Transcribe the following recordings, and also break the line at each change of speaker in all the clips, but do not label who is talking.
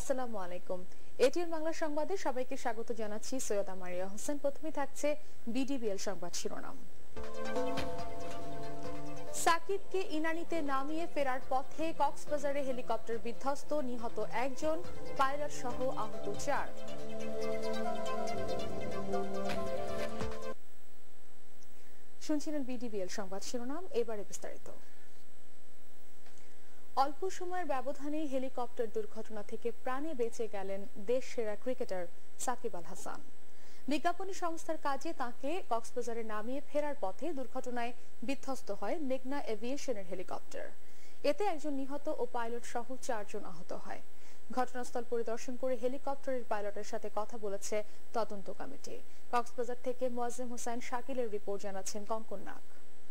আসসালামু আলাইকুম। এটিএন বাংলা সংবাদে সবাইকে স্বাগত জানাচ্ছি। সৈয়দা মারিয়া হোসেন। প্রথমে থাকছে বিডিবিএল সংবাদ শিরোনাম। সাকিবকে ইনানিতে নামিয়ে ফেরার পথে কক্সবাজারে হেলিকপ্টার বিধ্বস্ত, নিহত একজন, পাইলট সহ আহত 4। শুনছিলেন বিডিবিএল সংবাদ শিরোনাম, এবারে বিস্তারিত। অল্প সময়ের ব্যবধানে হেলিকপ্টার দুর্ঘটনা থেকে প্রাণে বেঁচে গেলেন দেশ সেরা ক্রিকেটার সাকিব আল হাসান। বিজ্ঞাপনী সংস্থার কাজে তাকে কক্সবাজারে নামিয়ে ফেরার পথে দুর্ঘটনায় বিধ্বস্ত হয় মেঘনা এভিয়েশনের হেলিকপ্টার। এতে একজন নিহত ও পাইলট সহ 4 জন আহত হয়। ঘটনাস্থল পরিদর্শন করে হেলিকপ্টারের পাইলটের সাথে কথা বলেছে তদন্ত কমিটি। কক্সবাজার থেকে মুয়াজ্জেম হোসেন শাকিলের রিপোর্ট জানাচ্ছেন কঙ্কন নাগ।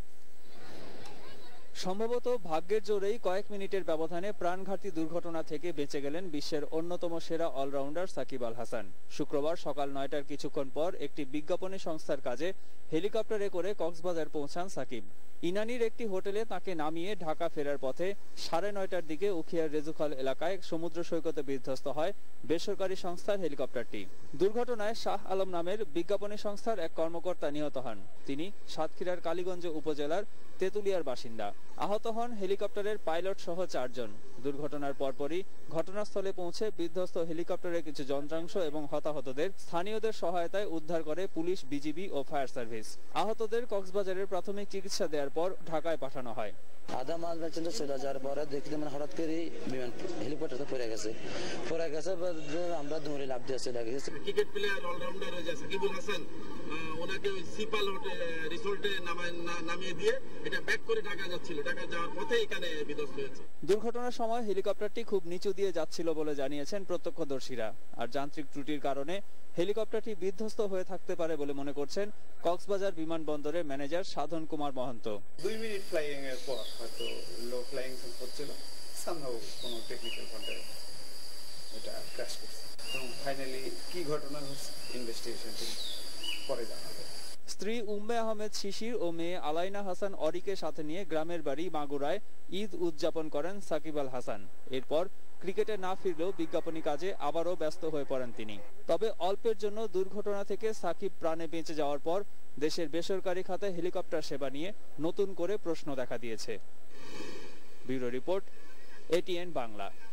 সম্ভবত ভাগ্যের জোরেই কয়েক মিনিটের ব্যবধানে প্রাণঘাতী দুর্ঘটনা থেকে বেঁচে গেলেন বিশ্বের অন্যতম সেরা অলরাউন্ডার সাকিব আল হাসান। শুক্রবার সকাল 9টার কিছুক্ষণ পর একটি বিজ্ঞাপনী সংস্থার কাজে হেলিকপ্টারে করে কক্সবাজার পৌঁছান সাকিব। ইনানির একটি হোটেলে তাকে নামিয়ে ঢাকা ফেরার পথে 9:30টার দিকে উখিয়ার রেজুখাল এলাকায় সমুদ্র সৈকতে বিধ্বস্ত হয় বেসরকারি সংস্থার হেলিকপ্টারটি। দুর্ঘটনায় শাহ আলম নামের বিজ্ঞাপনী সংস্থার এক কর্মকর্তা নিহত হন। তিনি সাতক্ষীরার কালীগঞ্জ উপজেলার তেতুলিয়ার বাসিন্দা। আহত হন হেলিকপ্টারের পাইলট সহ 4 জন। দুর্ঘটনার পরপরই ঘটনাস্থলে পৌঁছে বিধ্বস্ত হেলিকপ্টারের কিছু যন্ত্রাংশ এবং হতাহতদের স্থানীয়দের সহায়তায় উদ্ধার করে পুলিশ, বিজিবি ও ফায়ার সার্ভিস। আহতদের কক্সবাজারের প্রাথমিক চিকিৎসা দেওয়ার পর ঢাকায় পাঠানো হয়।
আধা মাস পর্যন্ত চলে যাওয়ার পরে দেখতে হঠাৎ করে বিমান হেলিকপ্টারটা পড়ে গেছে। আমরা দৌড়ে লাভ দিয়ে চলে গেছি।
Cricket player allrounder Shakib Al Hasan ওনাকে ওই সিপাল রিসোর্টে নামিয়ে দিয়ে এটা ব্যাক করে ঢাকা যাচ্ছিল। ঢাকা যাওয়ার পথে এখানে বিধ্বস্ত হয়েছে।
দুর্ঘটনার সময় হেলিকপ্টারটি খুব নিচু দিয়ে যাচ্ছিল বলে জানিয়েছেন প্রত্যক্ষদর্শীরা। আর যান্ত্রিক ত্রুটির কারণে হেলিকপ্টারটি বিধ্বস্ত হয়ে থাকতে পারে বলে মনে করছেন কক্সবাজার বিমানবন্দরের manager Sadhan Kumar Mohanta.
2 minute flying এর পর হয়তো লো ফ্লাইং হচ্ছিল, সামহাউ কোনো টেকনিক্যাল ফল্টে এটা ক্র্যাশ করছে। এবং ফাইনালি কি ঘটনা হচ্ছে ইনভেস্টিগেশন পরে জানাবে।
স্ত্রী উম্মে আহমেদ শিশির ও মেয়ে আলাইনা হাসান অরিকে সাথে নিয়ে গ্রামের বাড়ি মাগুরায় ঈদ উদযাপন করেন সাকিব আল হাসান। এরপর ক্রিকেটে না ফিরলেও বিজ্ঞাপনী কাজে আবারও ব্যস্ত হয়ে পড়েন তিনি। তবে অল্পের জন্য দুর্ঘটনা থেকে সাকিব প্রাণে বেঁচে যাওয়ার পর দেশের বেসরকারি খাতে হেলিকপ্টার সেবা নিয়ে নতুন করে প্রশ্ন দেখা দিয়েছে। Bureau report, ATN Bangla.